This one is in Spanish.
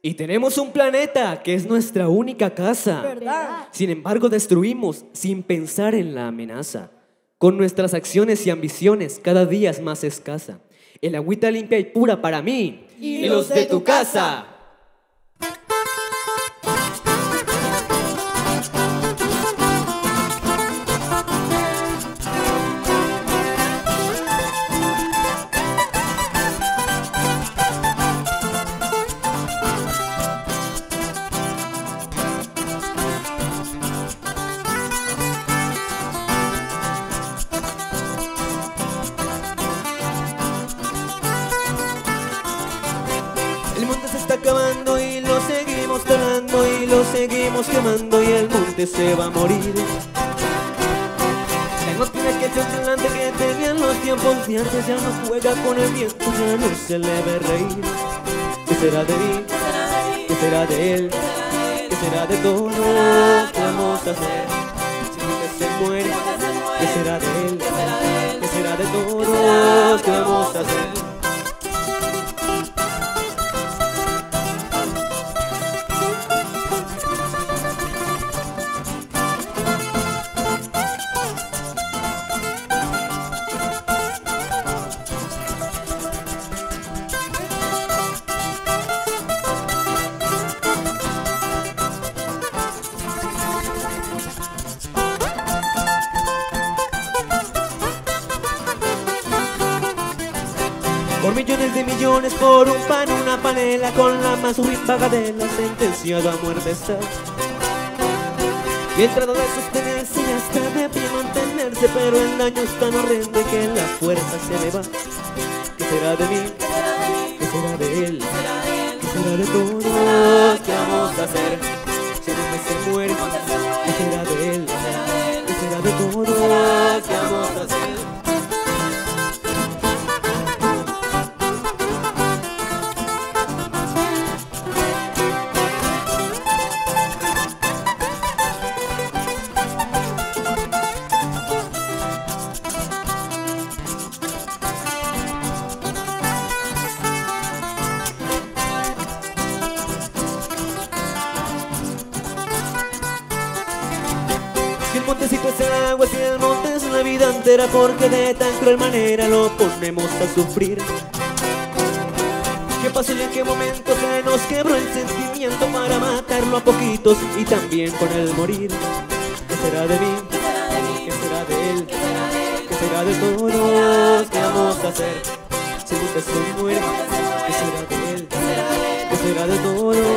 Y tenemos un planeta que es nuestra única casa. ¿Verdad? Sin embargo, destruimos sin pensar en la amenaza. Con nuestras acciones y ambiciones cada día es más escasa. El agüita limpia y pura para mí y los de tu casa. El monte se está acabando y lo seguimos talando y lo seguimos quemando y el monte se va a morir. Ya no tiene que ser delante que tenían los tiempos de antes, ya no juega con el viento, ya no se le ve reír. ¿Qué será de mí? ¿Qué será de él? ¿Qué será de todo? ¿Qué vamos a hacer? Si nunca se muere, ¿qué será de él? ¿Qué será de todos? ¿Qué vamos a hacer? Por millones de millones, por un pan, una panela, con la más paga de la sentenciado a muerte está. Y el trato de sostenerse y hasta de pie mantenerse, pero el daño es tan horrendo que la fuerza se le va. ¿Qué será de mí? ¿Qué será de él? ¿Qué será de todos? ¿Qué vamos a hacer? Si el hombre se muere, ¿qué será de él? ¿Qué será de todos? ¿Qué vamos a hacer? Si el montecito es el agua, si el monte es la vida entera, porque de tan cruel manera lo ponemos a sufrir. ¿Qué pasó y en qué momento se nos quebró el sentimiento para matarlo a poquitos y también con el morir? ¿Qué será de mí? ¿Qué será de él? ¿Qué será de todos? ¿Qué vamos a hacer? Si nunca se muere, ¿qué será de él? ¿Qué será de todos?